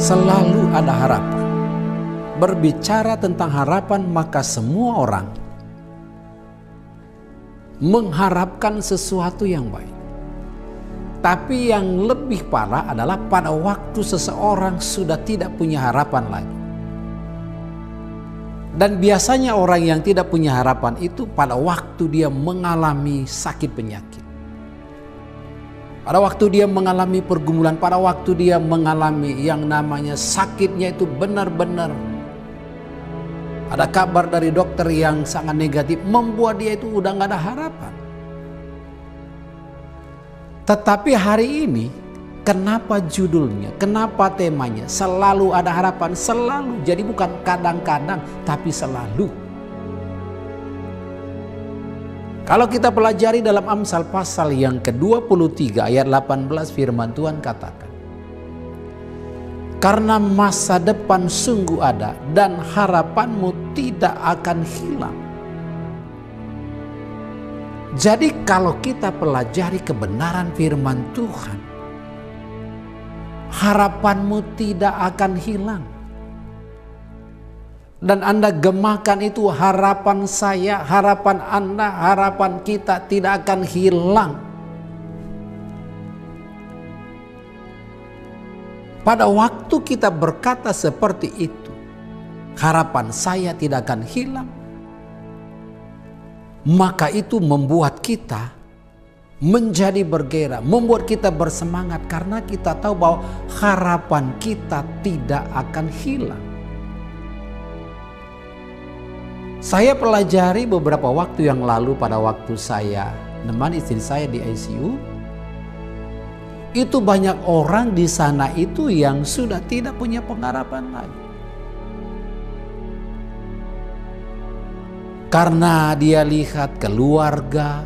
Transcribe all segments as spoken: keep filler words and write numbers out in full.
Selalu ada harapan. Berbicara tentang harapan, maka semua orang mengharapkan sesuatu yang baik. Tapi yang lebih parah adalah pada waktu seseorang sudah tidak punya harapan lagi. Dan biasanya orang yang tidak punya harapan itu pada waktu dia mengalami sakit penyakit. Pada waktu dia mengalami pergumulan, pada waktu dia mengalami yang namanya sakitnya itu benar-benar ada kabar dari dokter yang sangat negatif, membuat dia itu udah gak ada harapan. Tetapi hari ini, kenapa judulnya, kenapa temanya selalu ada harapan, selalu. Jadi bukan kadang-kadang, tapi selalu. Kalau kita pelajari dalam Amsal pasal yang ke dua puluh tiga ayat delapan belas, firman Tuhan katakan, karena masa depan sungguh ada dan harapanmu tidak akan hilang. Jadi kalau kita pelajari kebenaran firman Tuhan, harapanmu tidak akan hilang. Dan Anda gemakan itu, harapan saya, harapan Anda, harapan kita tidak akan hilang. Pada waktu kita berkata seperti itu, harapan saya tidak akan hilang, maka itu membuat kita menjadi bergairah, membuat kita bersemangat karena kita tahu bahwa harapan kita tidak akan hilang. Saya pelajari beberapa waktu yang lalu pada waktu saya menemani istri saya di I C U. Itu banyak orang di sana itu yang sudah tidak punya pengharapan lagi. Karena dia lihat keluarga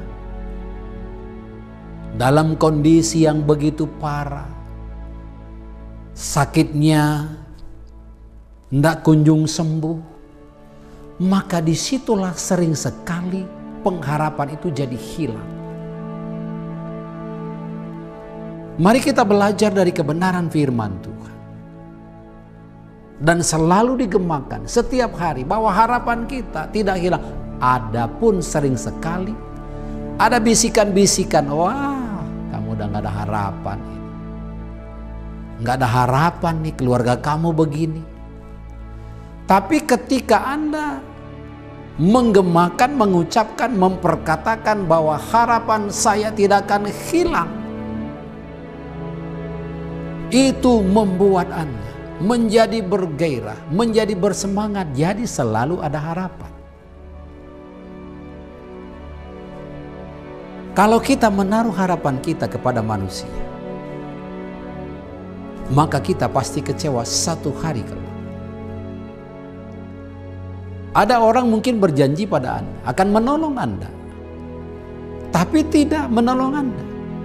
dalam kondisi yang begitu parah. Sakitnya tidak kunjung sembuh. Maka disitulah sering sekali pengharapan itu jadi hilang. Mari kita belajar dari kebenaran firman Tuhan. Dan selalu digemakan setiap hari bahwa harapan kita tidak hilang. Adapun sering sekali ada bisikan-bisikan, wah kamu udah gak ada harapan. Gak ada harapan nih, keluarga kamu begini. Tapi ketika Anda menggemakan, mengucapkan, memperkatakan bahwa harapan saya tidak akan hilang, itu membuat Anda menjadi bergairah, menjadi bersemangat, jadi selalu ada harapan. Kalau kita menaruh harapan kita kepada manusia, maka kita pasti kecewa satu hari kelak. Ada orang mungkin berjanji pada Anda akan menolong Anda, tapi tidak menolong Anda.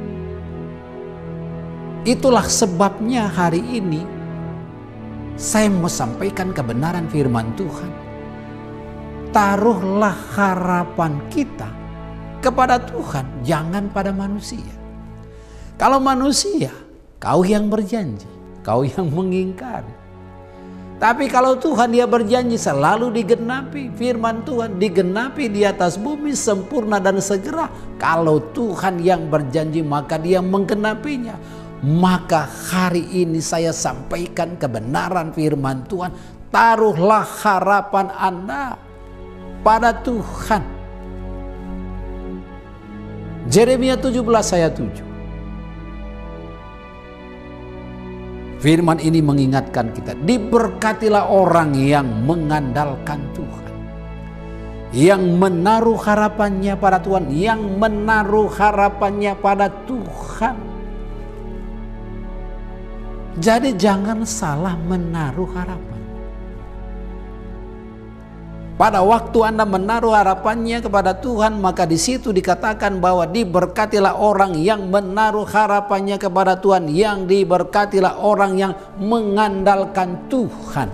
Itulah sebabnya hari ini saya mau sampaikan kebenaran firman Tuhan. Taruhlah harapan kita kepada Tuhan, jangan pada manusia. Kalau manusia, kau yang berjanji, kau yang mengingkari. Tapi kalau Tuhan, dia berjanji selalu digenapi. Firman Tuhan digenapi di atas bumi sempurna dan segera. Kalau Tuhan yang berjanji, maka dia menggenapinya. Maka hari ini saya sampaikan kebenaran firman Tuhan. Taruhlah harapan Anda pada Tuhan. Yeremia tujuh belas ayat tujuh. Firman ini mengingatkan kita, diberkatilah orang yang mengandalkan Tuhan, yang menaruh harapannya pada Tuhan, yang menaruh harapannya pada Tuhan. Jadi jangan salah menaruh harapan. Pada waktu Anda menaruh harapannya kepada Tuhan, maka di situ dikatakan bahwa diberkatilah orang yang menaruh harapannya kepada Tuhan, yang diberkatilah orang yang mengandalkan Tuhan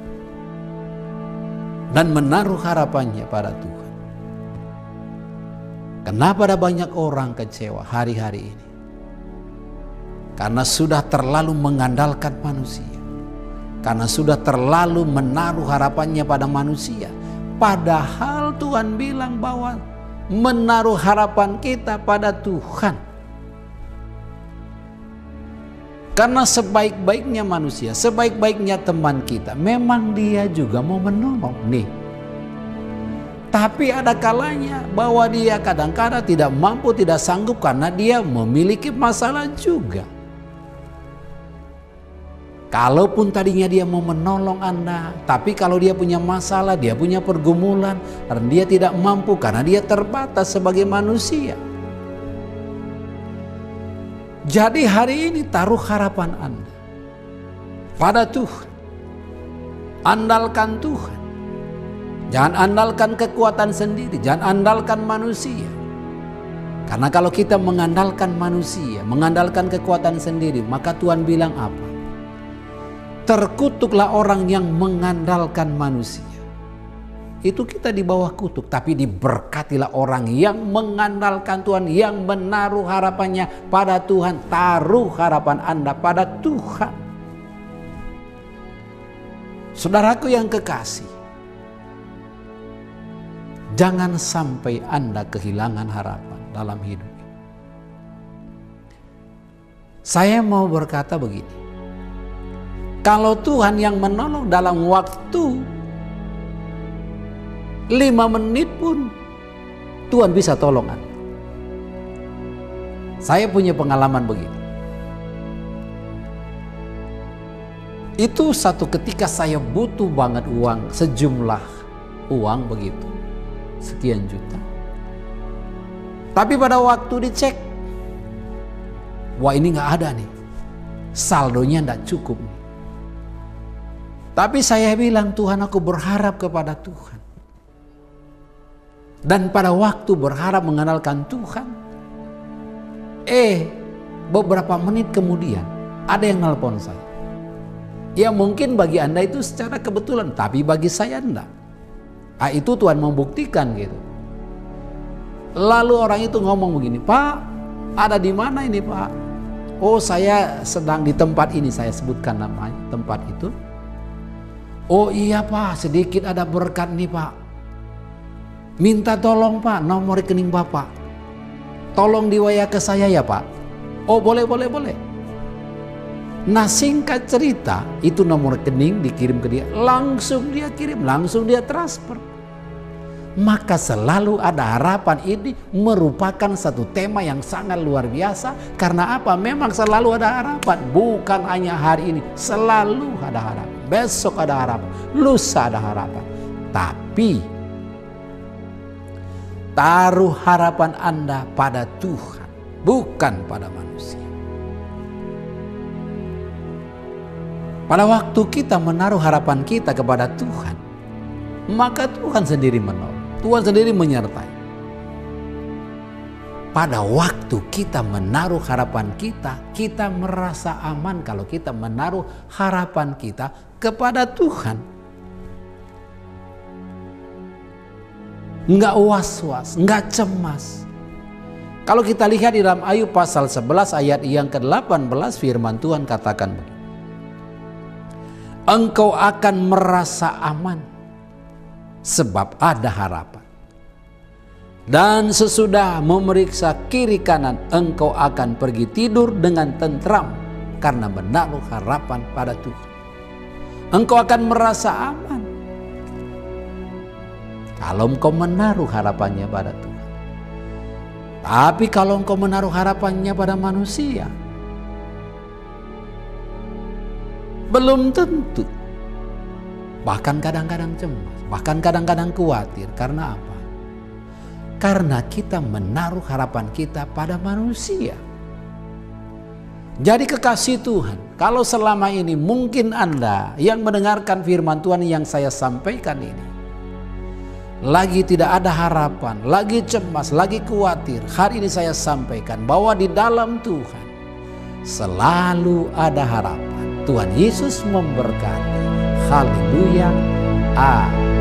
dan menaruh harapannya pada Tuhan. Kenapa ada banyak orang kecewa hari-hari ini? Karena sudah terlalu mengandalkan manusia. karena sudah terlalu menaruh harapannya pada manusia. Padahal Tuhan bilang bahwa menaruh harapan kita pada Tuhan. Karena sebaik-baiknya manusia, sebaik-baiknya teman kita, memang dia juga mau menolong nih. Tapi ada kalanya bahwa dia kadang-kadang tidak mampu, tidak sanggup karena dia memiliki masalah juga. Kalaupun tadinya dia mau menolong Anda, tapi kalau dia punya masalah, dia punya pergumulan, dan dia tidak mampu karena dia terbatas sebagai manusia. Jadi hari ini taruh harapan Anda pada Tuhan. Andalkan Tuhan. Jangan andalkan kekuatan sendiri, jangan andalkan manusia. Karena kalau kita mengandalkan manusia, mengandalkan kekuatan sendiri, maka Tuhan bilang apa? Terkutuklah orang yang mengandalkan manusia. Itu kita di bawah kutuk, tapi diberkatilah orang yang mengandalkan Tuhan, yang menaruh harapannya pada Tuhan. Taruh harapan Anda pada Tuhan. Saudaraku yang kekasih, jangan sampai Anda kehilangan harapan dalam hidup. Saya mau berkata begini. Kalau Tuhan yang menolong dalam waktu lima menit pun Tuhan bisa tolong Anda. Saya punya pengalaman begini. Itu satu ketika saya butuh banget uang, sejumlah uang begitu, sekian juta. Tapi pada waktu dicek, wah ini nggak ada nih, saldonya nggak cukup. Tapi saya bilang, Tuhan, aku berharap kepada Tuhan. Dan pada waktu berharap mengandalkan Tuhan, eh beberapa menit kemudian ada yang nelpon saya. Ya mungkin bagi Anda itu secara kebetulan, tapi bagi saya enggak. Ah, itu Tuhan membuktikan gitu. Lalu orang itu ngomong begini, Pak, ada di mana ini Pak? Oh, saya sedang di tempat ini, saya sebutkan namanya tempat itu. Oh iya Pak, sedikit ada berkat nih Pak. Minta tolong Pak, nomor rekening Bapak. Tolong diwaya ke saya ya Pak. Oh boleh, boleh, boleh. Nah singkat cerita, itu nomor rekening dikirim ke dia. Langsung dia kirim, langsung dia transfer. Maka selalu ada harapan. Ini merupakan satu tema yang sangat luar biasa. Karena apa? Memang selalu ada harapan. Bukan hanya hari ini, selalu ada harapan. Besok ada harapan, lusa ada harapan. Tapi taruh harapan Anda pada Tuhan, bukan pada manusia. Pada waktu kita menaruh harapan kita kepada Tuhan, maka Tuhan sendiri menolong, Tuhan sendiri menyertai. Pada waktu kita menaruh harapan kita, kita merasa aman kalau kita menaruh harapan kita kepada Tuhan. Enggak was-was, enggak cemas. Kalau kita lihat di dalam Ayub pasal sebelas ayat yang ke delapan belas, firman Tuhan katakan begini. Engkau akan merasa aman sebab ada harapan. Dan sesudah memeriksa kiri kanan, engkau akan pergi tidur dengan tentram karena menaruh harapan pada Tuhan. Engkau akan merasa aman kalau engkau menaruh harapannya pada Tuhan. Tapi kalau engkau menaruh harapannya pada manusia, belum tentu. Bahkan kadang-kadang cemas, bahkan kadang-kadang khawatir. Karena apa? Karena kita menaruh harapan kita pada manusia. Jadi kekasih Tuhan, kalau selama ini mungkin Anda yang mendengarkan firman Tuhan yang saya sampaikan ini, lagi tidak ada harapan, lagi cemas, lagi khawatir. Hari ini saya sampaikan bahwa di dalam Tuhan selalu ada harapan. Tuhan Yesus memberkati. Haleluya. Amin.